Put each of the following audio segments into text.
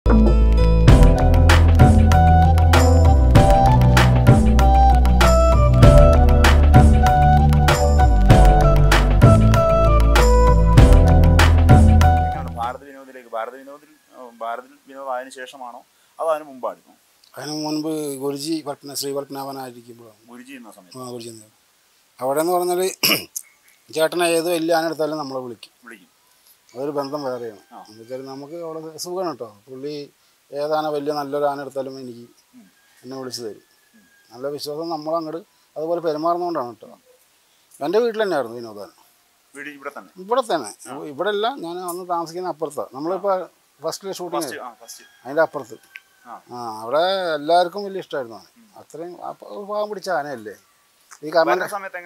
ഭാരത് വിനോദം അതിന് ശേഷമാണോ അതോ അതിന് മുമ്പായിരുന്നു? അതിന് മുൻപ് ഗുരുജി ശ്രീ പത്മനാഭനായിരിക്കുമ്പോഴാണ് ഗുരുജി എന്ന സമയത്ത്. ഗുരുജി അവിടെ എന്ന് പറഞ്ഞാൽ ചേട്ടനെ ഏത് വലിയ ആന എടുത്താലും നമ്മളെ വിളിക്കും. അതൊരു ബന്ധം വേറെയാണ്. എന്ന് വെച്ചാൽ നമുക്ക് അവിടെ സുഖമാണ് കേട്ടോ. പുള്ളി ഏതാന വലിയ നല്ലൊരു ആന എടുത്താലും എനിക്ക് എന്നെ വിളിച്ചു തരും. നല്ല വിശ്വാസം നമ്മളങ്ങോട്ട് അതുപോലെ പെരുമാറുന്നതുകൊണ്ടാണ് കേട്ടോ. എൻ്റെ വീട്ടിൽ തന്നെയായിരുന്നു വിനോദാനം. ഇവിടെ തന്നെ. ഇവിടെ അല്ല, ഞാൻ അന്ന് താമസിക്കുന്ന അപ്പുറത്താണ്. നമ്മളിപ്പോൾ ഫസ്റ്റ് ഷൂട്ടിങ് അതിൻ്റെ അപ്പുറത്ത്. അവിടെ എല്ലാവർക്കും വലിയ ഇഷ്ടമായിരുന്നു. അത്രയും പാവം പിടിച്ച ആനയല്ലേ. ഈ കാരണം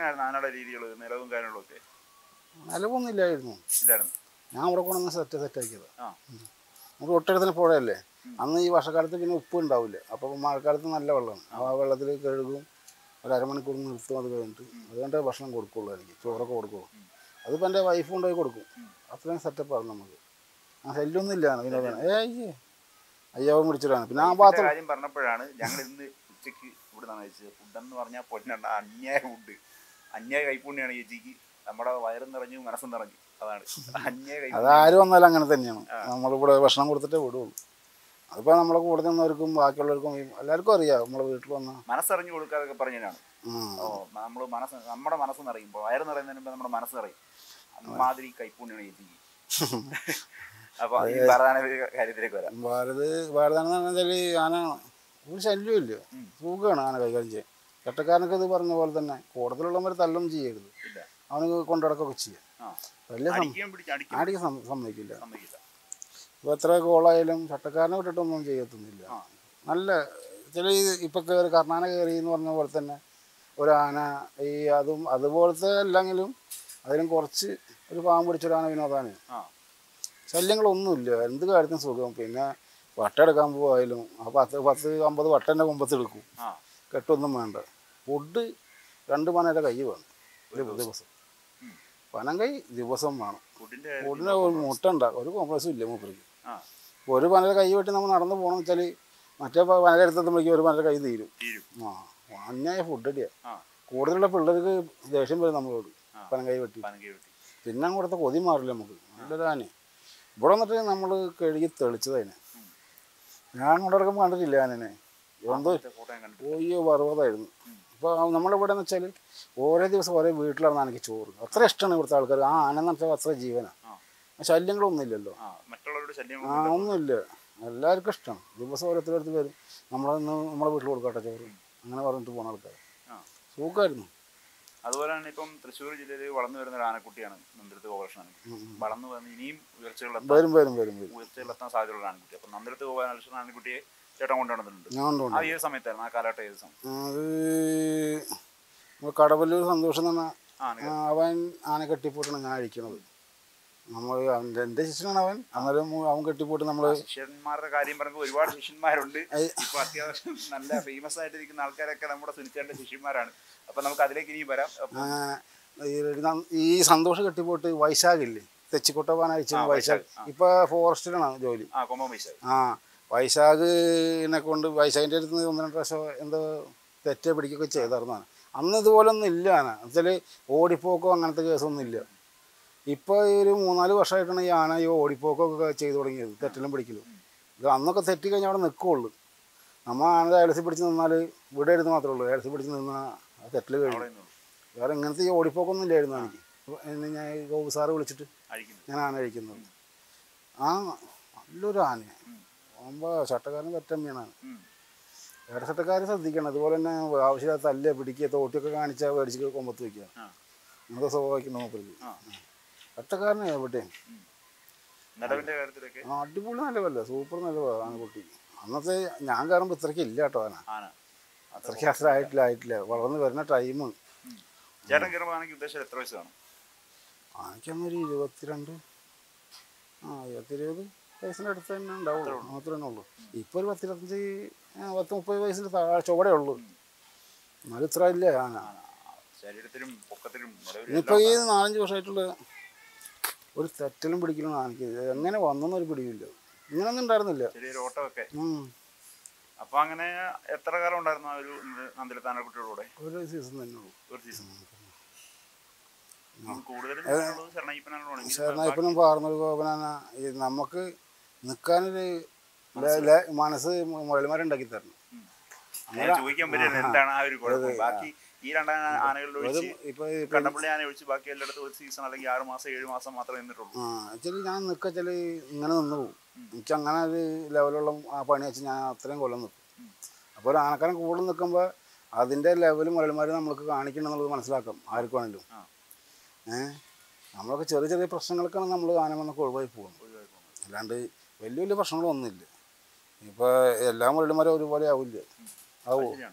നിലവൊന്നും ഇല്ലായിരുന്നു. ഞാൻ അവിടെ കൊണ്ടുവന്ന് സെറ്റാക്കിയത്. നമുക്ക് തൊട്ടടുത്തിന് പുഴയല്ലേ. അന്ന് ഈ വർഷക്കാലത്ത് പിന്നെ ഉപ്പ് ഉണ്ടാവില്ല. അപ്പോൾ മഴക്കാലത്ത് നല്ല വെള്ളമാണ്. ആ വെള്ളത്തിൽ കഴുകും, ഒരു അരമണിക്കൂർ നിർത്തും. അത് കഴിഞ്ഞിട്ട് ഭക്ഷണം കൊടുക്കുള്ളൂ. എനിക്ക് ചോറൊക്കെ കൊടുക്കുള്ളൂ. അതിപ്പോൾ എൻ്റെ വൈഫ് കൊണ്ടുപോയി കൊടുക്കും. അത്രയും സെറ്റപ്പാണ് നമുക്ക്. ആ ശല്യമൊന്നും ഇല്ല വിനോദം. അയ്യാവും പിടിച്ചിട്ടാണ്. പിന്നെ ആ ഭാഗത്ത് കാര്യം പറഞ്ഞപ്പോഴാണ് ഞങ്ങൾ ഇന്ന് ഉച്ചയ്ക്ക് ഇവിടെ നിന്നാണ് കഴിച്ചത്. ഫുഡെന്ന് പറഞ്ഞാൽ പൊന്നണ്ട അന്യായ ഫുഡ്, അന്യായ കൈപ്പുണ്യാണ് ചേച്ചിക്ക്. നമ്മുടെ വയറും നിറഞ്ഞു മനസ്സും നിറഞ്ഞു. അതാണ് അന്യായ കൈ. അതാരും വന്നാലും അങ്ങനെ തന്നെയാണ്. നമ്മളിവിടെ ഭക്ഷണം കൊടുത്തിട്ടേ വിടുള്ളൂ. അതിപ്പോൾ നമ്മളെ കൂടെ നിന്നവർക്കും ബാക്കിയുള്ളവർക്കും എല്ലാവർക്കും അറിയാം. നമ്മളെ വീട്ടിൽ വന്നാൽ മനസ്സറിഞ്ഞു കൊടുക്കാതൊക്കെ പറഞ്ഞാണ്. നമ്മൾ നമ്മുടെ മനസ്സ് നിറയുമ്പോൾ വയറ് നിറയുന്നതിന് മുമ്പ് നമ്മുടെ മനസ്സ് നിറയും. അമ്മാതിരി കൈപ്പുണ്യാണ് ചേച്ചിക്ക്. അപ്പൊ ഈ കാര്യത്തിലേക്ക് വരാം. ഭാരതാനം എന്ന് പറഞ്ഞാൽ ആന ഒരു ശല്യമില്ല, സുഖമാണ് ആന കൈകാര്യം ചെയ്യാൻ. ചട്ടക്കാരനൊക്കെ ഇത് പറഞ്ഞ പോലെ തന്നെ കൂടുതലുള്ളവർ തല്ലൊന്നും ചെയ്യരുത്. അവന് കൊണ്ടുനടക്കൊക്കെ ചെയ്യാം. വലിയ ആടിക്ക് സമ്മതിക്കില്ല. ഇപ്പോൾ എത്ര ഗോളായാലും ചട്ടക്കാരനെ വിട്ടിട്ടൊന്നും ചെയ്യത്തൊന്നുമില്ല. നല്ല ചില ഇപ്പം കർണാന കയറി എന്ന് പറഞ്ഞ പോലെ തന്നെ ഒരു ആന ഈ അതുപോലത്തെ അല്ലെങ്കിലും അതിലും കുറച്ച് ഒരു പാവം പിടിച്ചൊരാന വിനോദാണ്. ശല്യങ്ങളൊന്നുമില്ല. എന്ത് കാര്യത്തിനും സുഖം. പിന്നെ വട്ട എടുക്കാൻ പോയാലും ആ 10-50 വട്ടൻ്റെ മുമ്പത്തെടുക്കും. കെട്ടൊന്നും വേണ്ട. ഫുഡ് 2 പനയുടെ കൈ വേണം ദിവസം. പനം കൈ ദിവസം വേണം. ഫുഡിന് ഒരു മുട്ട ഉണ്ടാകും. ഒരു കോംപ്ലക്സും ഇല്ല മൂപ്പർക്ക്. ഒരു പനയുടെ കൈ വെട്ടി നമ്മൾ നടന്നു പോകണമെന്ന് വെച്ചാൽ മറ്റേ പനയുടെ അടുത്തെത്തുമ്പോഴേക്കും ഒരു പനയുടെ കൈ തീരും. അന്യായ ഫുഡ് അടിയാണ്. കൂടുതലുള്ള പിള്ളേർക്ക് ദേഷ്യം വരും നമ്മളോട് പനം കൈ വെട്ടി. പിന്നെ അങ്ങോട്ടത്തെ കൊതി മാറില്ല നമുക്ക്. നല്ലൊരു ആന ഇവിടെ വന്നിട്ട് നമ്മൾ കഴുകി തെളിച്ചതതിനെ. ഞാൻ കൊണ്ടിടക്കുമ്പോൾ കണ്ടിട്ടില്ല ആനനെ. എന്തോ ഓയ്യോ പർവ്വതമായിരുന്നു. ഇപ്പോൾ നമ്മളിവിടെ എന്ന് വെച്ചാൽ ഓരോ ദിവസം ഓരോ വീട്ടിലാണ് ആനയ്ക്ക് ചോറ്. അത്ര ഇഷ്ടമാണ് ഇവിടുത്തെ ആൾക്കാർ. ആ ആന എന്ന് വെച്ചാൽ അത്ര ജീവനാണ്. ശല്യങ്ങളൊന്നും ഇല്ലല്ലോ. ഒന്നുമില്ല. എല്ലാവർക്കും ഇഷ്ടമാണ്. ദിവസം ഓരോരുത്തരടുത്ത് വരും. നമ്മളെ വീട്ടിൽ കൊടുക്കട്ടെ ചോറ് അങ്ങനെ പറഞ്ഞിട്ട് പോകുന്ന ആൾക്കാർ. സുഖമായിരുന്നു. അതുപോലെ തന്നെ ഇപ്പം തൃശ്ശൂർ ജില്ലയിൽ വളർന്നു വരുന്ന ഒരു ആനക്കുട്ടിയാണ് നന്ദിരത്ത് ഗോപാലകൃഷ്ണൻ. വളർന്നു വന്ന് ഇനിയും ഉയർച്ചകളിലെത്താൻ സാധ്യതയുള്ള ആനക്കുട്ടി. അപ്പം നന്ദിരത്ത് ഗോപാലകൃഷ്ണൻ ആനക്കുട്ടിയെ ചേട്ടൻ കൊണ്ടുവന്നിട്ടുണ്ട്. ആ ഏത് സമയത്തായിരുന്നു? ആ കാലഘട്ടം ഏത് സമയം? അത് കടവല്ലൂർ സന്തോഷം എന്ന് പറഞ്ഞാൽ അവൻ ആന കെട്ടിപ്പോട്ടാണ് ഞാൻ അഴിക്കണത്. നമ്മൾ എൻ്റെ ശിഷ്യനാണ് അവൻ. അന്നേരം അവൻ കെട്ടിപ്പോട്ട് നമ്മൾ ശിഷ്യന്മാരുടെ കാര്യം പറയുമ്പോൾ ഒരുപാട് ശിഷ്യന്മാരുണ്ട്. ഇപ്പൊ അത്യാവശ്യം നല്ല ഫേമസ് ആയിട്ടിരിക്കുന്ന ആൾക്കാരൊക്കെ നമ്മുടെ സുനിച്ചേട്ടൻ്റെ ശിഷ്യന്മാരാണ്. അപ്പൊ നമുക്ക് അതിലേക്ക് ഇനിയും വരാം. ഈ സന്തോഷം കെട്ടിപ്പോട്ട് വൈശാഖില്ലേ, തെച്ചിക്കോട്ടപ്പാൻ അയച്ച വൈശാഖ് ഇപ്പൊ ഫോറസ്റ്റിലാണ് ജോലി. വൈശാഖിനെ കൊണ്ട് വൈശാഖിൻ്റെ അടുത്ത് 1-2 പ്രാവശ്യം എന്തോ തെറ്റ പിടിക്കുകയൊക്കെ ചെയ്തായിരുന്നാണ്. അന്ന് ഇതുപോലെ ഒന്നും ഇല്ല. ആന എന്നുവെച്ചാൽ ഓടിപ്പോക്കോ അങ്ങനത്തെ കേസൊന്നും ഇല്ല. ഇപ്പോൾ ഒരു 3-4 വർഷമായിട്ടാണ് ഈ ആന ഈ ഓടിപ്പോക്കൊക്കെ ചെയ്തു തുടങ്ങിയത്, തെറ്റലും പിടിക്കലും. ഇത് അന്നൊക്കെ തെറ്റി കഴിഞ്ഞാൽ അവിടെ നിൽക്കുകയുള്ളൂ. നമ്മൾ ആന ഏലസി പിടിച്ച് നിന്നാൽ ഇവിടെ ഇരുന്ന് മാത്രമേ ഉള്ളൂ. ഏലസി പിടിച്ച് നിന്നാൽ തെറ്റൽ കഴിഞ്ഞു. വേറെ ഇങ്ങനത്തെ ഈ ഓടിപ്പോക്കൊന്നും ഇല്ലായിരുന്നു എനിക്ക്. ഞാൻ ഗോപു സാറ് വിളിച്ചിട്ട് ഞാൻ ആന കഴിക്കുന്നത്. നല്ലൊരു ആനയാണ്. ആകുമ്പോൾ ചട്ടക്കാരന് പറ്റമ്മയാണ്. വേറെ ചട്ടക്കാർ ശ്രദ്ധിക്കണം. അതുപോലെ തന്നെ ആവശ്യമില്ലാത്ത തല്ല് പിടിക്കുക തോട്ടിയൊക്കെ കാണിച്ചാൽ മേടിച്ച് കൊമ്പത്ത് വയ്ക്കുക. നമുക്ക് സ്വഭാവിക്കുന്ന നോക്കരുത്. ചട്ടക്കാരനെ എവിടെയും അടിപൊളി നിലവല്ല, സൂപ്പർ നിലവാണ് ആനക്കുട്ടി. അന്നത്തെ ഞാൻ കയറുമ്പോൾ ഇത്രയ്ക്ക് ഇല്ല കേട്ടോ ആന. അത്രയ്ക്ക് അത്ര ആയിട്ടില്ല. വളർന്ന് വരുന്ന ടൈം. ആനയ്ക്കൊന്നൊരു 22 വയസ്സിൻ്റെ അടുത്ത് തന്നെ ഉണ്ടാവുള്ളൂ. മാത്രമേ ഉള്ളൂ. ഇപ്പോൾ ഒരു 10-25 വയസ്സിന് ചുവടേ ഉള്ളൂ. എന്നാലും ഇത്ര ഇല്ല ആന. ഇനിയിപ്പോൾ ഈ 4-5 വർഷമായിട്ടുള്ള ഒരു തെറ്റലും പിടിക്കലും ആനയ്ക്ക് എങ്ങനെ വന്നെന്നൊരു പിടിയില്ല. ഇങ്ങനൊന്നും ഉണ്ടായിരുന്നില്ല. ചെറിയൊരു ഓട്ടമൊക്കെ. അപ്പൊ അങ്ങനെ എത്ര കാലം ഉണ്ടായിരുന്നു ആ ഒരു നന്ദിലത്തെ ആനക്കുട്ടികളൂടെ? ഒരു സീസൺ തന്നെ ഉള്ളൂ. ഒരു സീസൺ. കൂടുതലും ശരണയ്യപ്പനും പാർന്നൊരു ഗോപനാന. നമുക്ക് നിൽക്കാനൊരു മനസ്സ് മുഴൽമാരുണ്ടാക്കി തരണം. ചോദിക്കാൻ പറ്റില്ല എന്താണ് ആ ഒരു കുഴപ്പം. ബാക്കി ഈ രണ്ടാം ആനകളിൽ ഒഴിച്ച് കണ്ടപ്പള്ളി ആന ഒഴിച്ച് ബാക്കി എല്ലായിടത്തും ഒരു സീസൺ അല്ലെങ്കിൽ 6 മാസം 7 മാസം മാത്രമേ നിന്നിട്ടുള്ളൂ. ആക്ച്വലി ഞാൻ നിൽക്കച്ചാൽ ഇങ്ങനെ നിന്ന് പോകും. എനിക്ക് അങ്ങനെ ഒരു ലെവലുള്ള ആ പണി വെച്ച് ഞാൻ അത്രയും കൊല്ലം നിൽക്കും. അപ്പോൾ ഒരു ആനക്കാരൻ കൂടുതൽ നിൽക്കുമ്പോൾ അതിൻ്റെ ലെവൽ മുഴൽമാർ നമ്മൾക്ക് കാണിക്കണമെന്നുള്ളത് മനസ്സിലാക്കാം ആർക്ക് വേണമെങ്കിലും. നമ്മളൊക്കെ ചെറിയ ചെറിയ പ്രശ്നങ്ങൾക്കാണ് നമ്മൾ ആന വന്നൊക്കെ ഒഴിവായി പോകുന്നത്. അല്ലാണ്ട് വലിയ വലിയ പ്രശ്നങ്ങളൊന്നുമില്ല. ഇപ്പോൾ എല്ലാ മുരളിമാരും ഒരുപോലെ ആവില്ല. ആവില്ല.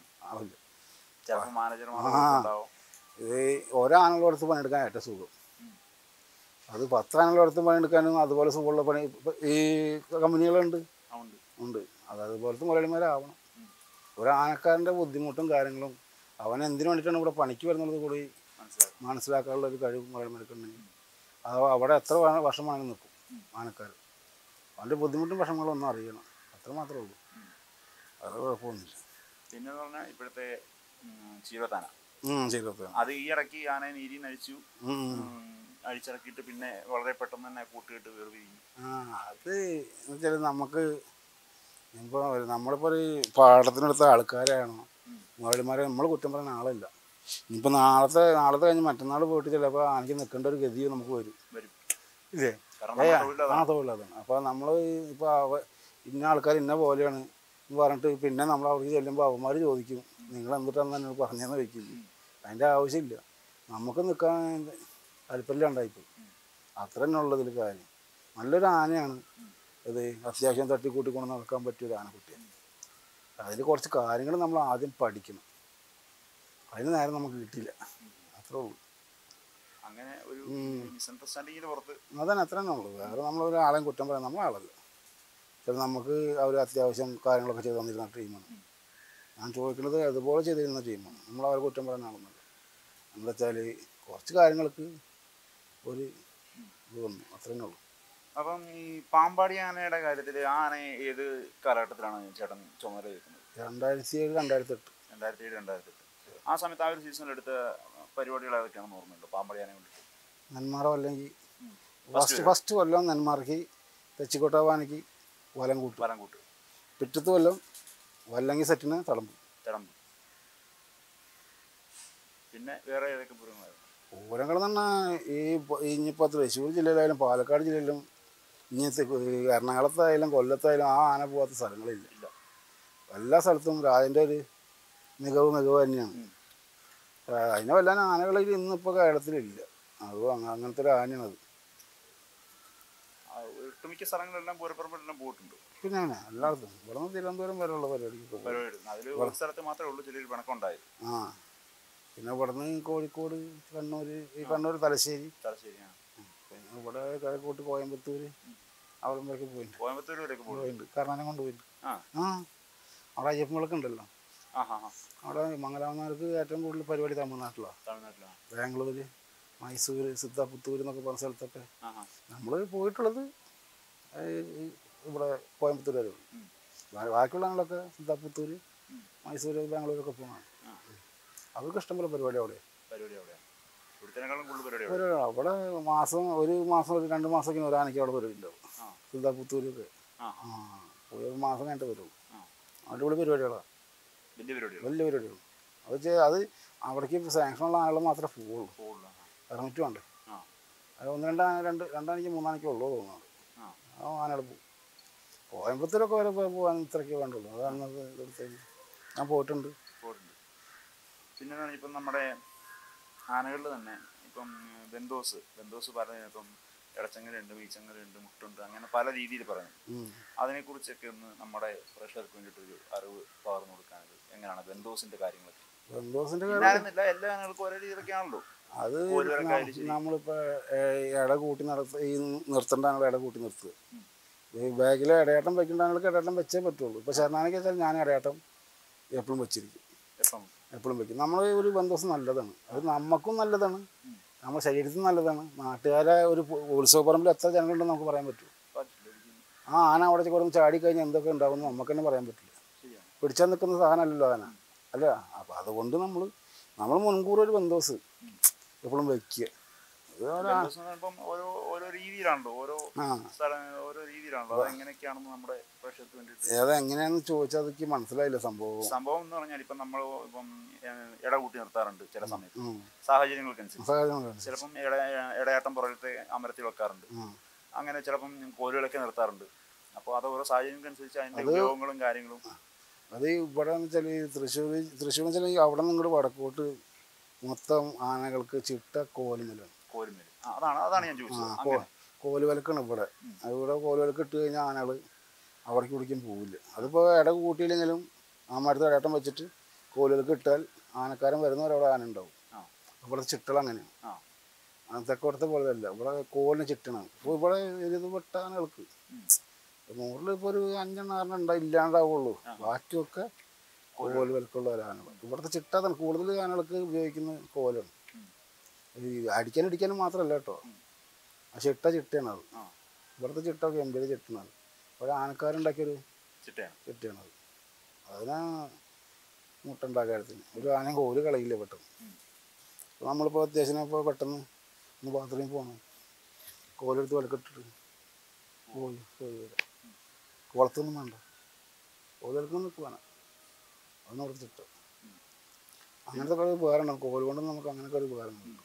ഇത് ഓരോ ആനകളുടെ അടുത്ത് പണിയെടുക്കാൻ ഏറ്റവും സുഖം. അത് 10 ആനകളുടെ അടുത്ത് പണിയെടുക്കാനും അതുപോലെ സുഖമുള്ള പണി ഈ കമ്പനികളുണ്ട് ഉണ്ട്. അതുപോലത്തെ മുരളിമാരാവണം. ഒരു ആനക്കാരൻ്റെ ബുദ്ധിമുട്ടും കാര്യങ്ങളും അവൻ എന്തിനു വേണ്ടിയിട്ടാണ് ഇവിടെ പണിക്ക് വരുന്നത് കൂടി മനസ്സിലാക്കാനുള്ള ഒരു കഴിവ് മുരളിമാർക്കുണ്ടെങ്കിൽ അത് അവിടെ എത്ര വർഷം വേണമെങ്കിൽ നിൽക്കും ആനക്കാർ. അവൻ്റെ ബുദ്ധിമുട്ടും വിഷമങ്ങളും ഒന്നും അറിയണം. അത്ര മാത്രമേ ഉള്ളൂ. അത് കുഴപ്പമൊന്നുമില്ല. പിന്നെ പറഞ്ഞാൽ ഇപ്പോഴത്തെ ചീരത്താന ചീരത്താന അത് ഈ ഇടയ്ക്ക് ആനയെ നീരിന്ന് അഴിച്ചിറക്കിയിട്ട് പിന്നെ വളരെ പെട്ടെന്ന് തന്നെ കൂട്ടുകെട്ട് വേർപിരിഞ്ഞു. അത് എന്നുവെച്ചാൽ നമുക്ക് ഇപ്പോൾ നമ്മളിപ്പോൾ ഒരു പാടത്തിനെടുത്ത ആൾക്കാരാണോ മുരളിമാരെ നമ്മൾ കുറ്റം പറയുന്ന ആളില്ല. ഇനിയിപ്പോൾ നാളത്തെ കഴിഞ്ഞ് മറ്റന്നാൾ പോയിട്ട് ചിലപ്പോൾ ആനയ്ക്ക് നിൽക്കേണ്ട ഒരു ഗതി നമുക്ക് വരും ഇല്ലേ? തൊഴിലതാണ്. അപ്പോൾ നമ്മൾ ഇപ്പോൾ ഇന്ന ആൾക്കാർ ഇന്ന പോലെയാണ് പറഞ്ഞിട്ട് പിന്നെ നമ്മൾ അവർക്ക് ചെല്ലുമ്പോൾ അവന്മാർ ചോദിക്കും നിങ്ങൾ എന്തിട്ടാണെന്ന് എന്നോട് പറഞ്ഞതെന്ന് വയ്ക്കും. അതിൻ്റെ ആവശ്യമില്ല. നമുക്ക് നിൽക്കാൻ താല്പര്യമില്ലാണ്ടായിപ്പോയി. അത്ര തന്നെ ഉള്ളതിൽ കാര്യം. നല്ലൊരു ആനയാണ് ഇത്. അത്യാവശ്യം തട്ടിക്കൂട്ടിക്കൊണ്ട് നടക്കാൻ പറ്റിയൊരു ആനക്കുട്ടിയാണ്. അതിൽ കുറച്ച് കാര്യങ്ങൾ നമ്മൾ ആദ്യം പഠിക്കണം. അതിന് നേരം നമുക്ക് കിട്ടിയില്ല. അത്രേ ഉള്ളൂ. അങ്ങനെ ഒരു മിസ്അണ്ടർസ്റ്റാൻഡിങ്ങിന് പുറത്ത് അതന്നെ അത്ര തന്നെ ഉള്ളൂ. വേറെ നമ്മളൊരാളെയും കുറ്റം പറയാൻ നമ്മളാളല്ല. ചില നമുക്ക് അവർ അത്യാവശ്യം കാര്യങ്ങളൊക്കെ ചെയ്ത് തന്നിരുന്ന ടീമാണ്. ഞാൻ ചോദിക്കുന്നത് അതുപോലെ ചെയ്തിരുന്ന ടീമാണ്. നമ്മൾ അവരെ കുറ്റം പറയാൻ ആളൊന്നുമല്ല. എന്താ വെച്ചാൽ കുറച്ച് കാര്യങ്ങൾക്ക് ഒരു ഇത് വന്നു. അത്രേ ഉള്ളൂ. അപ്പം ഈ പാമ്പാടി ആനയുടെ കാര്യത്തിൽ ആ ആന ഏത് കാലഘട്ടത്തിലാണ് ചേട്ടൻ ചുമതല വയ്ക്കുന്നത്? 2007, 2008. 2007-2008. ആ സമയത്ത് ആ ഒരു സീസണിൽ എടുത്ത പരിപാടികൾ ഏതൊക്കെയാണെന്ന് ഓർമ്മയുണ്ടോ പാമ്പാടി ആനയെ കൊണ്ടിട്ട്? നെന്മാറ വല്ലെങ്കിൽ ഫസ്റ്റ് കൊല്ലം നെന്മാറയ്ക്ക് തെച്ചിക്കോട്ടാവാനയ്ക്ക് വലംകൂട്ട്. പിറ്റത്ത് കൊല്ലം വല്ലങ്ങി സെറ്റിന് തടമ്പ്. പിന്നെ വേറെ ഏതൊക്കെ പൂരങ്ങളായിരുന്നു? പൂരങ്ങളെന്ന് പറഞ്ഞാൽ ഇനിയിപ്പോൾ തൃശ്ശൂർ ജില്ലയിലായാലും പാലക്കാട് ജില്ലയിലും ഇനി എറണാകുളത്തായാലും കൊല്ലത്തായാലും ആ ആന പോകാത്ത സ്ഥലങ്ങളില്ല. എല്ലാ സ്ഥലത്തും രാജൻ്റെ ഒരു മികവ് തന്നെയാണ്. അതിനെ വല്ലാൻ ആനകളിൽ ഇന്നിപ്പോൾ കേരളത്തിലില്ല. അത് അങ്ങനത്തെ ഒരു ആനയാണത്. ഒട്ടുമിക്ക സ്ഥലങ്ങളെല്ലാം പൂരപ്പറമ്പെല്ലാം പോയിട്ടുണ്ട്. പിന്നെ എല്ലായിടത്തും ഇവിടെ നിന്ന് തിരുവനന്തപുരം വരെയുള്ള പരിപാടിക്ക് പിന്നെ ഇവിടെ നിന്ന് കോഴിക്കോട്, കണ്ണൂർ തലശ്ശേരി, പിന്നെ ഇവിടെ കിഴക്കോട്ട് കോയമ്പത്തൂർ അവിടെ വരെയൊക്കെ പോയിട്ടുണ്ട്. കർണാടകം കൊണ്ടുപോയിട്ടുണ്ട്. അവിടെ അയ്യപ്പങ്ങളൊക്കെ ഉണ്ടല്ലോ. അവിടെ മംഗലാമാർക്ക് ഏറ്റവും കൂടുതൽ പരിപാടി തമിഴ്നാട്ടിലാണ്. ബാംഗ്ലൂര്, മൈസൂർ, സിദ്ധാപുത്തൂർ എന്നൊക്കെ പറഞ്ഞ സ്ഥലത്തൊക്കെ നമ്മൾ പോയിട്ടുള്ളത് ഇവിടെ കോയമ്പത്തൂർ വരെ ഉള്ളൂ. ബാക്കിയുള്ള ആളുകളൊക്കെ സിദ്ധാപുത്തൂർ, മൈസൂർ, ബാംഗ്ലൂരൊക്കെ പോകണം. അവർക്ക് ഇഷ്ടംപോലെ പരിപാടി അവിടെ. അവിടെ ഒരു മാസം 2 മാസമൊക്കെ ഒരു ആനയ്ക്ക് അവിടെ പരിപാടി ഉണ്ടാവും. സിദ്ധാപുത്തൂരൊക്കെ ഒരു മാസം കഴിഞ്ഞിട്ട് വരുള്ളൂ. അടിപൊളി പരിപാടികളാണ്. വലിയ പരിപാടികൾ. അത് അവിടേക്ക് സാങ്ഷനുള്ള ആളുകൾ മാത്രമേ പോവുള്ളൂ. പെർമിറ്റ് വേണ്ടേ? അത് 2-2 3 ഉള്ളൂ തോന്നുന്നത്. ആ ആനകൾ പോകും. കോയമ്പത്തൂരൊക്കെ വരെ പോകാൻ ഇത്രയ്ക്ക് വേണ്ടുള്ളൂ. അതാണ് ഇവിടുത്തേക്ക് ഞാൻ പോയിട്ടുണ്ട്. പിന്നെ ഇപ്പം നമ്മുടെ ആനകളിൽ തന്നെ ഇപ്പം ബന്ധോസ് പറഞ്ഞ ഇപ്പം ഇടച്ചങ്ങലുണ്ട്, വീച്ചങ്ങലുണ്ട്, മുട്ടുണ്ട്, അങ്ങനെ പല രീതിയിൽ പറയുന്നു. അതിനെക്കുറിച്ചൊക്കെ ഒന്ന് നമ്മുടെ പ്രേക്ഷകർക്ക് വേണ്ടിയിട്ടൊരു അറിവ് പകർന്നു കൊടുക്കാനത് എങ്ങനെയാണ് ബന്ധോസിന്റെ കാര്യങ്ങളൊക്കെ? എല്ലാ ആനകൾക്കും ഒരേ രീതിയിലൊക്കെ ആണല്ലോ. അത് നമ്മളിപ്പോൾ ഇട കൂട്ടി നിർത്തേണ്ട ആളുകൾ ഇട കൂട്ടി നിർത്തുക. ഈ ബാഗിൽ ഇടയാട്ടം വെക്കേണ്ട ആളുകൾക്ക് ഇടയാട്ടം വെച്ചേ പറ്റുള്ളൂ. ഇപ്പോൾ ശരണാനയ്ക്ക് വെച്ചാൽ ഞാൻ ഇടയാട്ടം എപ്പോഴും വെച്ചിരിക്കും. എപ്പോഴും വെക്കും. നമ്മൾ ഒരു ബന്ധോസ് നല്ലതാണ്. അത് നമുക്കും നല്ലതാണ്, നമ്മുടെ ശരീരത്തിനും നല്ലതാണ്. നാട്ടുകാരെ ഒരു ഉത്സവ പറമ്പിൽ എത്ര ജനങ്ങളുണ്ടെന്ന് നമുക്ക് പറയാൻ പറ്റുമോ? ആ ആന അവിടെ കുറച്ച് ചാടിക്കഴിഞ്ഞാൽ എന്തൊക്കെ ഉണ്ടാവുമെന്ന് നമുക്ക് തന്നെ പറയാൻ പറ്റില്ല. പിടിച്ചാൽ നിൽക്കുന്ന സാധനമല്ലല്ലോ ആന. അല്ല, അപ്പം അതുകൊണ്ട് നമ്മൾ മുൻകൂർ ഒരു ബന്ദോബസ്ത് എപ്പോഴും വയ്ക്കുക. ഓരോ രീതിയിലാണല്ലോ, ഓരോ രീതിയിലാണല്ലോ. അതെങ്ങനെയൊക്കെയാണെന്ന് നമ്മുടെ പ്രേക്ഷകർക്ക് വേണ്ടിയിട്ട് അതെങ്ങനെയാണെന്ന് ചോദിച്ചാൽ അതൊക്കെ മനസ്സിലായില്ല. സംഭവം എന്ന് പറഞ്ഞാൽ ഇപ്പം നമ്മൾ ഇട കൂട്ടി നിർത്താറുണ്ട് ചില സമയത്ത്, സാഹചര്യങ്ങൾക്കനുസരിച്ച്. ചിലപ്പം ഇടയാട്ടം പുറത്തെ അമരത്തിൽ വെക്കാറുണ്ട്, അങ്ങനെ ചിലപ്പം കോലുകളൊക്കെ നിർത്താറുണ്ട്. അപ്പോൾ അത് ഓരോ സാഹചര്യങ്ങൾക്കനുസരിച്ച് അതിൻ്റെ ഉപയോഗങ്ങളും കാര്യങ്ങളും. അത് ഇവിടെ എന്ന് വെച്ചാൽ തൃശ്ശൂർ വെച്ചാൽ അവിടെ നിന്ന് ഇങ്ങോട്ട് വടക്കോട്ട് മൊത്തം ആനകൾക്ക് ചിട്ട കോലുമലാണ്. അതാണ് ഞാൻ ചോദിച്ചത്. കോലുവലക്കാണ് ഇവിടെ. ഇവിടെ കോലുവലക്ക് ഇട്ട് കഴിഞ്ഞാൽ ആനകൾ അവിടേക്ക് പിടിക്കാൻ പോവില്ല. അതിപ്പോൾ ഇട കൂട്ടിയില്ലെങ്കിലും മരത്തിൽ ഇടയാട്ടം വെച്ചിട്ട് കോലുവലക്ക് ഇട്ടാൽ ആനക്കാരൻ വരുന്നവരവിടെ ആന ഉണ്ടാവും. ഇവിടെ ചിട്ടകൾ അങ്ങനെയാണ്. തെക്കോടത്തെ പോലെ അല്ല, ഇവിടെ കോലിന് ചിട്ടണം. ഇപ്പോൾ ഇവിടെ ഇത് വെട്ട ആനകൾക്ക് 100 ഇപ്പോൾ ഒരു 5-6 ഇല്ലാണ്ടാവുള്ളൂ. ബാക്കിയൊക്കെ കോല് വിലക്കുള്ള ആനകൾ. ഇവിടുത്തെ ചിട്ട കൂടുതൽ ആനകൾക്ക് ഉപയോഗിക്കുന്ന കോലാണ്. ഈ അടിക്കാനും മാത്രമല്ല കേട്ടോ, ആ ചിട്ടയാണ് അത്. ഇവിടുത്തെ ചിട്ട ഗംഭീര ചിട്ടയാണ്. ഇവിടെ ആനക്കാരുണ്ടാക്കിയൊരു ചിട്ടയാണത്. അതിനാ മുട്ടുണ്ടാക്കാരത്തിന് ഒരു ആനയും കോല് കളയില്ല പെട്ടെന്ന്. ഇപ്പോൾ നമ്മളിപ്പോൾ അത്യാവശ്യം ഇപ്പോൾ പെട്ടെന്ന് ഒന്ന് ബാത്റൂമിൽ പോകണം, കോലെടുത്ത് വിലക്കിട്ടിട്ട് പോയി വരാം. കുളത്തൊന്നും വേണ്ട, കോലുകൾക്കൊന്നും നിൽക്കുവാണ്. അതൊന്നും അവിടെ ചിട്ട. അങ്ങനത്തെ കുറേ ഉപകാരമുണ്ടാകും കോല് കൊണ്ട്. നമുക്ക് അങ്ങനത്തെ ഒരു ഉപകാരങ്ങളുണ്ട്.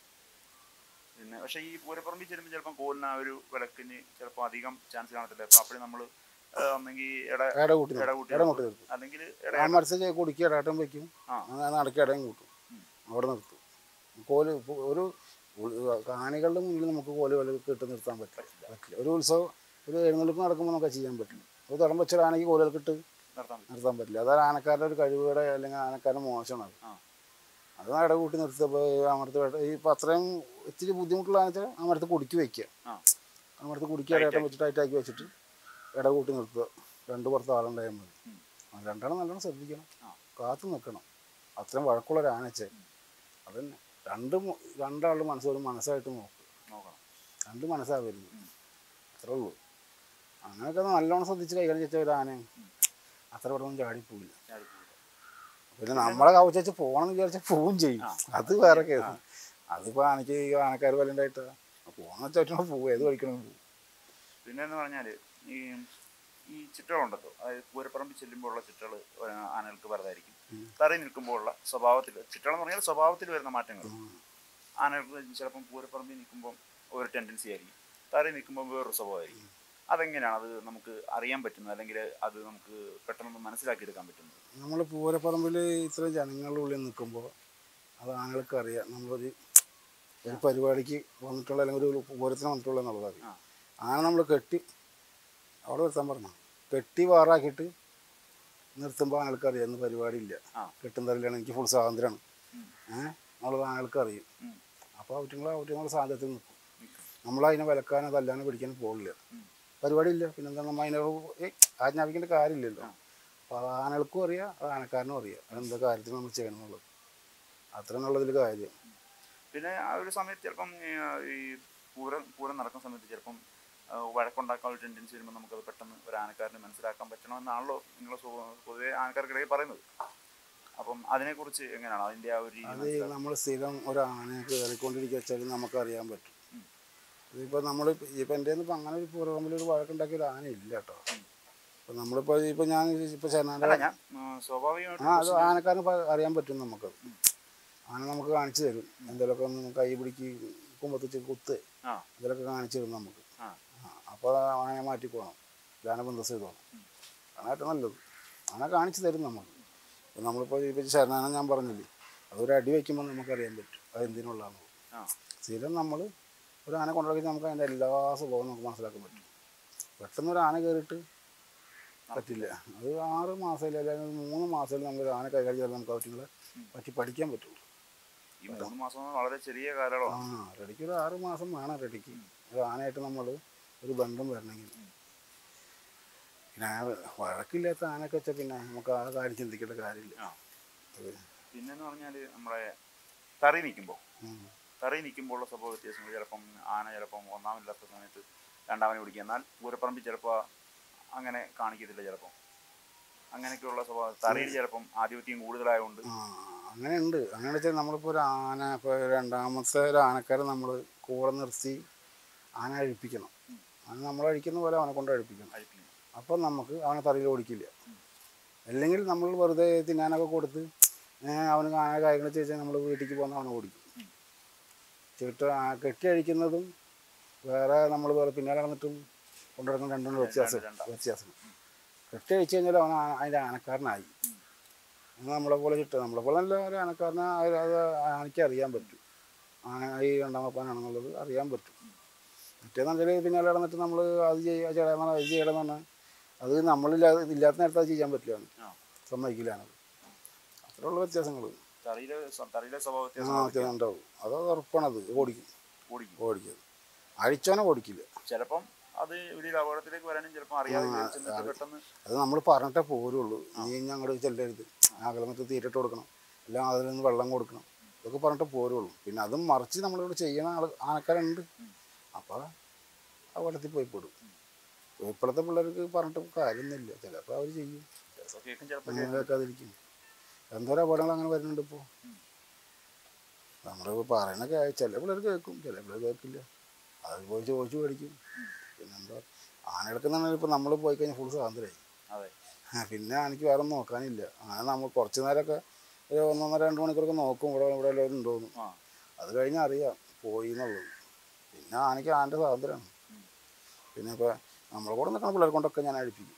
പിന്നെ പക്ഷേ ഈ പൂരപ്പറമ്പിൽ ചെല്ലുമ്പോൾ ചിലപ്പം കോലിന് ആ ഒരു വിലക്കിന് ചിലപ്പോൾ അധികം ചാൻസ് കാണത്തില്ല. അപ്പോൾ അപ്പോൾ നമ്മൾ ഒന്നെങ്കിൽ ഇട കൂട്ടി നിർത്തും, അല്ലെങ്കിൽ മനസ്സിൽ കുടിക്കുക, ഇടയാട്ടം വയ്ക്കും, നടക്കി ഇടയും കൂട്ടും, അവിടെ നിർത്തും. കോല് ഒരു കാണികളുടെ മുന്നിൽ നമുക്ക് കോല് വിലക്ക് ഇട്ട് നിർത്താൻ പറ്റില്ല. ഒരു ഉത്സവം, ഒരു എഴുന്നള്ളിപ്പ് നടക്കുമ്പോൾ നമുക്ക് ചെയ്യാൻ പറ്റില്ല. ഒരു തടം വെച്ച ആനയ്ക്ക് കോലുകൾക്ക് ഇട്ട് നിർത്താൻ പറ്റില്ല. അതാണ് ആനക്കാരുടെ ഒരു കഴിവുകളുടെ അല്ലെങ്കിൽ ആനക്കാരുടെ മോശമാണ്. അത് ഇട കൂട്ടി നിർത്തുക. അമരത്ത് ഇപ്പം അത്രയും ഇത്തിരി ബുദ്ധിമുട്ടുള്ള ആണെന്ന് വെച്ചാൽ അമരത്ത് കുടുക്കി വയ്ക്കുക. അമരത്ത് കുടുക്കി ഇടയാട്ടം വെച്ചിട്ട് ടൈറ്റാക്കി വെച്ചിട്ട് ഇട കൂട്ടി നിർത്തുക. 2 പുറത്ത് ആളുണ്ടായാൽ മതി. രണ്ടാളും നല്ലോണം ശ്രദ്ധിക്കണം, കാത്തു നിൽക്കണം. അത്രയും വഴക്കുള്ളൊരു ആനച്ചേ അതന്നെ. രണ്ടാളുടെ മനസ്സൊരു മനസ്സായിട്ട് നോക്കണം. 2 മനസ്സാവരുത്, അത്രേ ഉള്ളൂ. അങ്ങനെയൊക്കെ നല്ലോണം ശ്രദ്ധിച്ച് കൈകാര്യം വെച്ചാൽ ഒരു ആനയും അത്ര പെട്ടെന്ന് ചാടിപ്പോവില്ല. പിന്നെ നമ്മളെ കവച്ചു പോകണമെന്ന് വിചാരിച്ചാൽ പോവും ചെയ്യും, അത് വേറെ കേസ്. അതിപ്പോൾ ആനക്കാർ വല്ല ഉണ്ടായിട്ട് പോകണമെന്ന് വെച്ചാൽ പോവും, ഏത് കഴിക്കണം പോവും. പിന്നെന്ന് പറഞ്ഞാൽ ഈ ചിട്ടകളുണ്ടല്ലോ, അതായത് പൂരപ്പറമ്പിൽ ചെല്ലുമ്പോൾ ഉള്ള ചിട്ടകൾ ആനകൾക്ക് വെറുതായിരിക്കും. തറയിൽ നിൽക്കുമ്പോൾ ഉള്ള ചിട്ടകൾ എന്ന് പറഞ്ഞാൽ സ്വഭാവത്തിൽ വരുന്ന മാറ്റങ്ങൾ. ആനകൾക്ക് ചിലപ്പം പൂരപ്പറമ്പിൽ നിൽക്കുമ്പം ഒരു ടെൻഡൻസി ആയിരിക്കും, തറയിൽ നിൽക്കുമ്പോൾ വേറൊരു സ്വഭാവമായിരിക്കും. അതെങ്ങനെയാണ് അത് നമുക്ക് അറിയാൻ പറ്റുന്നത്, അല്ലെങ്കിൽ അത് നമുക്ക് പെട്ടെന്ന് മനസ്സിലാക്കിയെടുക്കാൻ പറ്റുന്നത്? നമ്മൾ പൂരപ്പറമ്പിൽ ഇത്രയും ജനങ്ങളുടെ ഉള്ളിൽ നിൽക്കുമ്പോൾ അത് ആനകൾക്ക് അറിയാം നമ്മളൊരു പരിപാടിക്ക് വന്നിട്ടുള്ള അല്ലെങ്കിൽ ഒരു പൂരത്തിന് വന്നിട്ടുള്ള എന്നുള്ളത് അറിയാം. ആന നമ്മൾ കെട്ടി അവിടെ നിർത്താൻ പറഞ്ഞു, കെട്ടി വാറാക്കിയിട്ട് നിർത്തുമ്പോൾ ആനകൾക്ക് അറിയാം ഇന്ന് പരിപാടി ഇല്ല, കെട്ടും തരലാണ്, എനിക്ക് ഫുൾ സ്വാതന്ത്ര്യമാണ് എന്നുള്ളത് ആനകൾക്ക് അറിയും. അപ്പോൾ അവറ്റങ്ങളെ സാധ്യതയിൽ നിൽക്കും. നമ്മളതിനെ വിലക്കാനോ തല്ലാനോ പിടിക്കാനോ പോകില്ല. പരിപാടി ഇല്ല, പിന്നെന്താ നമ്മൾ അതിനെ ആജ്ഞാപിക്കേണ്ട കാര്യമില്ലല്ലോ. അപ്പോൾ അത് ആനകൾക്കും അറിയാം, അത് ആനക്കാരനും അറിയാം അതെന്താ കാര്യത്തിൽ നമ്മൾ ചെയ്യണം എന്നുള്ളത്. അത്രയെന്നുള്ളതിൽ കാര്യം. പിന്നെ ആ ഒരു സമയത്ത് ചിലപ്പം ഈ പൂരം നടക്കുന്ന സമയത്ത് ചിലപ്പം വഴക്കുണ്ടാക്കാനുള്ള ടെൻഡൻസി വരുമ്പോൾ നമുക്കത് പെട്ടെന്ന് ഒരു ആനക്കാരന് മനസ്സിലാക്കാൻ പറ്റണമെന്നാണല്ലോ നിങ്ങൾ പൊതുവെ ആനക്കാർക്കിടയിൽ പറയുന്നത്. അപ്പം അതിനെക്കുറിച്ച് എങ്ങനെയാണ് അതിൻ്റെ ആ ഒരു രീതി? അത് നമ്മൾ സ്ഥിരം ഒരു ആനയെ കയറിക്കൊണ്ടിരിക്കുക വെച്ചാൽ നമുക്കറിയാൻ പറ്റും. ഇതിപ്പോൾ ഇപ്പം എൻ്റെ ഇപ്പം അങ്ങനെ ഒരു പൂരപ്പറമ്പിലൊരു വഴക്കുണ്ടാക്കിയ ഒരു ആന ഇല്ല കേട്ടോ. അപ്പം നമ്മളിപ്പോൾ ഞാൻ ചേർന്നാണ്ട് അത് ആനക്കാരന് അറിയാൻ പറ്റും. നമുക്കത് ആന നമുക്ക് കാണിച്ചു തരും. എന്തെങ്കിലുമൊക്കെ ഒന്ന് കൈ പിടിക്ക്, കുമ്പത്തിച്ച് കുത്ത്, ഇതിലൊക്കെ കാണിച്ചു തരും നമുക്ക്. അപ്പോൾ ആനയെ മാറ്റി പോകണം, ആന ബന്ധസ് ചെയ്തോണം, അതാണ് ഏറ്റവും നല്ലത്. ആന കാണിച്ചു തരും നമുക്ക്. നമ്മളിപ്പോൾ ശരണാന ഞാൻ പറഞ്ഞില്ലേ, അതൊരു അടി വയ്ക്കുമ്പോൾ നമുക്കറിയാൻ പറ്റും അതെന്തിനുള്ളതാണ്. സ്ഥിരം നമ്മൾ ഒരു ആന കൊണ്ടുപോയി നമുക്ക് അതിൻ്റെ എല്ലാ സ്വഭാവവും നമുക്ക് മനസ്സിലാക്കാൻ പറ്റും. പെട്ടെന്ന് ഒരു ആന കയറിയിട്ട് പറ്റില്ല. അത് 6 മാസത്തിൽ അല്ലെങ്കിൽ 3 മാസത്തിൽ നമ്മളൊരു ആന കൈകാര്യം ചെയ്താൽ നമുക്ക് അവറ്റങ്ങളെ പറ്റി പഠിക്കാൻ പറ്റുള്ളൂ. ഈ 3 മാസം വളരെ ചെറിയ കാലയളവാണ്. റെഡിക്ക് ഒരു 6 മാസം വേണം. റെഡിക്ക് ഒരു ആനയായിട്ട് നമ്മൾ ഒരു ബന്ധം വരണമെങ്കിൽ. പിന്നെ വഴക്കില്ലാത്ത ആനയൊക്കെ വെച്ചാൽ പിന്നെ നമുക്ക് ആ കാര്യം ചിന്തിക്കേണ്ട കാര്യമില്ല. പിന്നെന്ന് പറഞ്ഞാൽ നമ്മളെ തറി നിൽക്കുമ്പോൾ ഉള്ള സ്വഭാവ വ്യത്യാസങ്ങൾ. ചിലപ്പം ആന ചിലപ്പം ഒന്നാമില്ലാത്ത സമയത്ത് രണ്ടാമനെ പിടിക്കുക. എന്നാൽ പൂരപ്പറമ്പിൽ ചിലപ്പോൾ അങ്ങനെ കാണിക്കത്തില്ല ചിലപ്പം. അങ്ങനെയൊക്കെയുള്ള സ്വഭാവം തറയിൽ ചിലപ്പം ആധിപത്യം കൂടുതലായതുകൊണ്ട്. അങ്ങനെയുണ്ട്. അങ്ങനെ വെച്ചാൽ നമ്മളിപ്പോൾ ഒരു ആന, ഇപ്പോൾ രണ്ടാമത്തെ ഒരു ആനക്കാരെ നമ്മൾ കൂടെ നിർത്തി ആന അഴിപ്പിക്കണം. ആന നമ്മൾ അഴിക്കുന്ന പോലെ അവനെ കൊണ്ട് അഴിപ്പിക്കണം. അപ്പം നമുക്ക് അവനെ തറയിൽ ഓടിക്കില്ല. അല്ലെങ്കിൽ നമ്മൾ വെറുതെ തിന്നാനൊക്കെ കൊടുത്ത് അവന് ആന കാര്യങ്ങൾ ചോദിച്ചാൽ നമ്മൾ വീട്ടിലേക്ക് പോകുന്ന അവനെ ഓടിക്കും. കെട്ടി അഴിക്കുന്നതും വേറെ നമ്മൾ വേറെ പിന്നാലെ നടന്നിട്ടും കൊണ്ടുനടക്കുന്ന രണ്ടും വ്യത്യാസം. കെട്ടി അഴിച്ചു കഴിഞ്ഞാൽ അവൻ അതിൻ്റെ ആനക്കാരനായി. നമ്മളെ പോലെ നമ്മളെ പോലെ നല്ല ഒരു ആനക്കാരനെ അത് ആനയ്ക്ക് അറിയാൻ പറ്റും. ആന ഈ രണ്ടാമപ്പാനാണെന്നുള്ളത് അറിയാൻ പറ്റും. മറ്റേന്ന് വെച്ചാൽ പിന്നാലെ നടന്നിട്ട് നമ്മൾ അത് ചെയ്യണമെന്ന് അത് ചെയ്യണമെന്ന് പറഞ്ഞാൽ അത് ഇല്ലാത്ത നേരത്തെ അത് ചെയ്യാൻ പറ്റില്ല. സമ്മതിക്കില്ലാണത്. അത്രയുള്ള വ്യത്യാസങ്ങൾ ഉണ്ടാവും. അത് ഉറപ്പാണത്. ഓടിക്കും. അഴിച്ചോനെ ഓടിക്കില്ല. ചിലപ്പം അത് വലിയൊരു അപകടത്തിലേക്ക് വരാനും ചിലപ്പോൾ അറിയാതെ പെട്ടെന്ന് അത് നമ്മൾ പറഞ്ഞിട്ടേ പോരുള്ളൂ. നീ അങ്ങോട്ട് ചെല്ലരുത്, അകലമറ്റ് തീറ്റിട്ട് കൊടുക്കണം, എല്ലാം അതിൽ നിന്ന് വെള്ളം കൊടുക്കണം, ഇതൊക്കെ പറഞ്ഞിട്ട് പോരുള്ളൂ. പിന്നെ അതും മറിച്ച് നമ്മളിവിടെ ചെയ്യുന്ന ആനക്കാരുണ്ട്. അപ്പോൾ അപകടത്തിൽ പോയി പെടും. ഇപ്പോഴത്തെ പിള്ളേർക്ക് പറഞ്ഞിട്ട് കാര്യമൊന്നുമില്ല. ചിലപ്പോൾ അവർ ചെയ്യും, കേൾക്കാതിരിക്കും. എന്തോരം അപകടങ്ങൾ അങ്ങനെ വരുന്നുണ്ട് ഇപ്പോൾ. നമ്മൾ പറയണൊക്കെ ചില പിള്ളേർ കേൾക്കും, ചില പിള്ളേർ കേൾക്കില്ല. അത് പോയി ചോദിച്ചു മേടിക്കും. പിന്നെന്താ ആനകൾക്കെന്നാണെങ്കിൽ ഇപ്പോൾ നമ്മൾ പോയി കഴിഞ്ഞാൽ ഫുൾ സ്വാതന്ത്ര്യമായി. പിന്നെ എനിക്ക് വേറെ നോക്കാനില്ല. അങ്ങനെ നമ്മൾ കുറച്ച് നേരമൊക്കെ ഒരു 1-2 മണിക്കൂറൊക്കെ നോക്കും ഇവിടെ എല്ലാവരും ഉണ്ടോയെന്ന്. അത് കഴിഞ്ഞാൽ അറിയാം പോയി എന്നുള്ളത്. പിന്നെ ആനയ്ക്ക് ആൻ്റെ സ്വാതന്ത്ര്യമാണ്. പിന്നെ ഇപ്പോൾ നമ്മളെ കൂടെ നിൽക്കുന്ന പിള്ളേരെ കൊണ്ടൊക്കെ ഞാൻ അഴിപ്പിക്കും.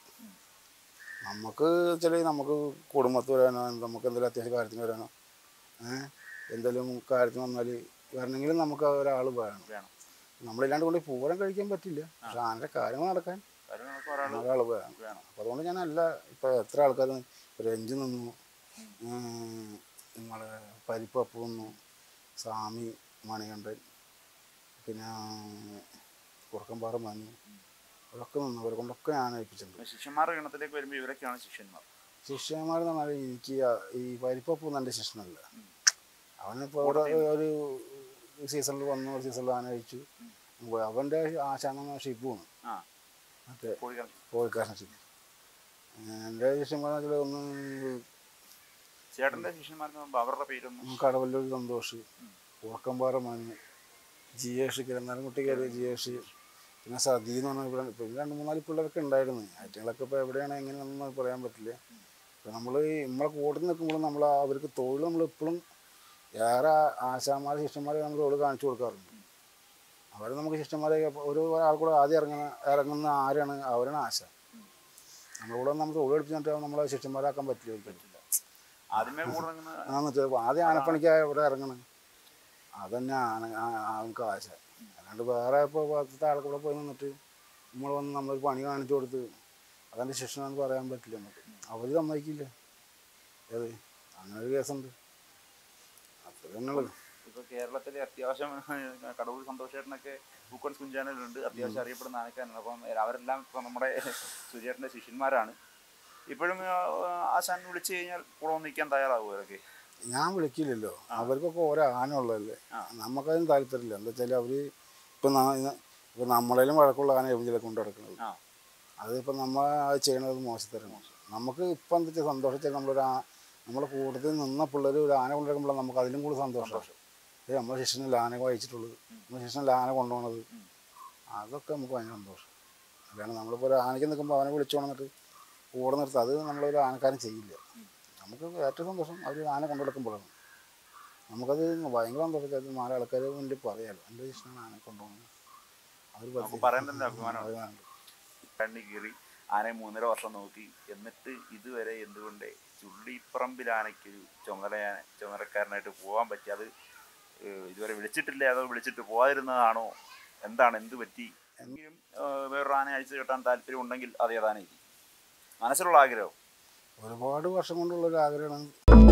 നമുക്ക് കുടുംബത്തിൽ വരാനോ നമുക്ക് എന്തെങ്കിലും അത്യാവശ്യ കാര്യത്തിന് വരാനോ എന്തെങ്കിലും കാര്യത്തിന് വന്നാൽ വരണമെങ്കിലും നമുക്ക് ഒരാൾ വേണം. നമ്മളില്ലാണ്ട് കൊണ്ട് പൂരം കഴിക്കാൻ പറ്റില്ല. പക്ഷെ ആനയുടെ കാര്യങ്ങൾ നടക്കാൻ ഒരാൾ വേണം. അപ്പോൾ അതുകൊണ്ട് ഞാനല്ല ഇപ്പോൾ എത്ര ആൾക്കാർ രഞ്ജു നിന്നു, നമ്മളെ പരിപ്പപ്പു നിന്നു, സ്വാമി മണികണ്ഠൻ, പിന്നെ കുറുക്കമ്പാറ മനു, അവരൊക്കെ നിന്നു. അവരെ കൊണ്ടൊക്കെ ഞാൻ ഏൽപ്പിച്ചിട്ടുണ്ട്. ശിഷ്യന്മാരുടെ ഗണത്തിലേക്ക് വരുമ്പോൾ ഇവരൊക്കെയാണ് ശിഷ്യന്മാരെന്ന് പറഞ്ഞാൽ എനിക്ക് ഈ പരിപ്പപ്പു എൻ്റെ ശിഷ്യനല്ല. അവനിപ്പോൾ ഇവിടെ ഒരു സീസണിൽ വന്നു, ഒരു സീസണിൽ ആന കഴിച്ചു. അവൻ്റെ ആശാന ഷിപ്പുമാണ്, മറ്റേ കോഴിക്കാരൻ ഷിപ്പ്. എൻ്റെ ശിഷ്യന്മാരെന്ന് വെച്ചാൽ ഒന്ന് ചേട്ടൻ്റെ ശിഷ്യന്മാർക്ക് അവരുടെ പേരൊന്നും കടവല്ലൂർ സന്തോഷ്, കുറുക്കമ്പാറ മനു, ജിയേഷ്, കിരന്നാരൻകുട്ടി കയറി ജിയേഷ്, പിന്നെ സതി എന്ന് പറഞ്ഞാൽ ഇവിടെ പിന്നെ 2-3 പിള്ളേരൊക്കെ ഉണ്ടായിരുന്നു. ഐറ്റങ്ങളൊക്കെ ഇപ്പോൾ എവിടെയാണ് എങ്ങനെയാണെന്ന് പറയാൻ പറ്റില്ല. ഇപ്പം നമ്മളെ കൂട്ടത്തിൽ നിൽക്കുമ്പോഴും അവർക്ക് തൊഴിൽ നമ്മളിപ്പോഴും ഏറെ ആശാന്മാരെ ശിഷ്യന്മാരെ നമ്മൾ തൊഴിൽ കാണിച്ചു കൊടുക്കാറുണ്ട്. അവർ നമുക്ക് ശിഷ്യന്മാരെ ഒരാൾ കൂടെ ആദ്യം ഇറങ്ങുന്ന ആരാണ് അവരാണ് ആശ. നമ്മളിവിടെ നമ്മൾ തൊഴിൽ എടുപ്പിച്ചിട്ട് നമ്മളെ ശിഷ്യന്മാരാക്കാൻ പറ്റില്ല. ആദ്യം ആനപ്പണിക്ക് ഇവിടെ ഇറങ്ങണം, അതന്നെ അവർക്ക് ആശ. അല്ലാണ്ട് വേറെ ഇപ്പോൾ 10 ആൾക്കൂടെ പോയി നിന്നിട്ട് നമ്മളൊരു പണി കാണിച്ചു കൊടുത്ത് അതെൻ്റെ ശിഷ്യനാണെന്ന് പറയാൻ പറ്റില്ല നമുക്ക്. അവർ സമ്മതിക്കില്ല. അങ്ങനെ ഒരു കേസുണ്ട്. അത്ര തന്നെയുള്ളത്. ഇപ്പോൾ കേരളത്തിലെ അത്യാവശ്യം കടവൂർ സന്തോഷേട്ടനൊക്കെ പൂക്കോൺസ് കുഞ്ചാനലുണ്ട്, അത്യാവശ്യം അറിയപ്പെടുന്ന ആനക്കാരാണ്. അപ്പം അവരെല്ലാം ഇപ്പം നമ്മുടെ സുചേട്ടൻ്റെ ശിഷ്യന്മാരാണ്. ഇപ്പോഴും ആശാൻ വിളിച്ചു കഴിഞ്ഞാൽ കൂടെ നിൽക്കാൻ തയ്യാറാകുമോ അവരൊക്കെ? ഞാൻ വിളിക്കില്ലല്ലോ, അവർക്കൊക്കെ ഓരോ ആന ഉള്ളതല്ലേ. നമുക്കതിന് താല്പര്യമില്ല. എന്താ വെച്ചാൽ അവർ ഇപ്പം നമ്മളേലും വഴക്കുള്ള ആന എവിടെ കൊണ്ട് നടക്കുന്നത്. അതിപ്പോൾ നമ്മൾ അത് ചെയ്യണത് മോശത്തരാണ്. നമുക്ക് ഇപ്പം എന്താ വെച്ചാൽ സന്തോഷിച്ചാൽ നമ്മളെ കൂട്ടത്തിൽ നിന്ന പിള്ളേർ ഒരു ആന കൊണ്ടുവരുമ്പോൾ നമുക്ക് അതിലും കൂടുതൽ സന്തോഷമാണ്. നമ്മളെ ശിഷ്യനല്ല ആന വായിച്ചിട്ടുള്ളത്, നമ്മുടെ ശിഷ്യനല്ല ആന കൊണ്ടുപോകണത്. അതൊക്കെ നമുക്ക് ഭയങ്കര സന്തോഷം. അല്ലാണ്ട് നമ്മളിപ്പോൾ ഒരു ആനയ്ക്ക് നിൽക്കുമ്പോൾ അവനെ വിളിച്ചോണെന്നിട്ട് കൂടെ നിർത്തുക, അത് നമ്മളൊരു ആനക്കാരൻ ചെയ്യില്ല. നമുക്ക് ഏറ്റവും സന്തോഷം അവർ ആന കൊണ്ടു നടക്കുമ്പോഴാണ്. നമുക്കത് ഭയങ്കര സന്തോഷം. 4 ആൾക്കാർ മുന്നിൽ പറയാമല്ലോ എൻ്റെ ശിഷ്യനാണ് ആന കൊണ്ടുപോകുന്നത്. കണ്ണി കീറി ആനയെ 3.5 വർഷം നോക്കി, എന്നിട്ട് ഇതുവരെ എന്തുകൊണ്ട് ചുള്ളിപ്പറമ്പിൽ ആനയ്ക്കൊരു ചുമതലക്കാരനായിട്ട് പോകാൻ പറ്റി? അത് ഇതുവരെ വിളിച്ചിട്ടില്ലേ, അതോ വിളിച്ചിട്ട് പോകാതിരുന്നതാണോ, എന്ത് പറ്റി? എങ്കിലും വേറൊരു ആന അഴിച്ചു കെട്ടാൻ താല്പര്യം ഉണ്ടെങ്കിൽ അത് ഏതാനായിരിക്കും മനസ്സിലുള്ള ആഗ്രഹം? ഒരുപാട് വർഷം കൊണ്ടുള്ളൊരു ആഗ്രഹമാണ്.